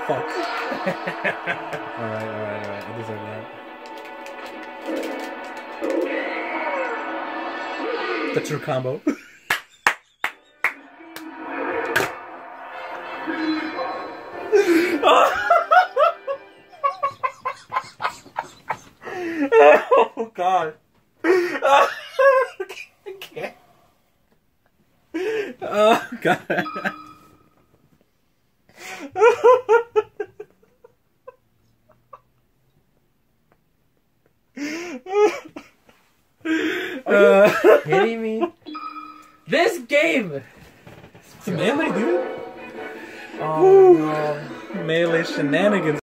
Fuck. Alright. I deserve that. The true combo. Oh god. I can't. Oh god. Are you kidding me? This game! It's a melee, dude. Oh no. Melee shenanigans.